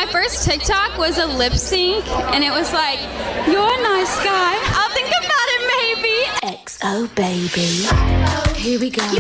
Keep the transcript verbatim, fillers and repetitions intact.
my first TikTok was a lip sync, and it was like, "You're a nice guy. I'll think about it, maybe." X O baby. Here we go.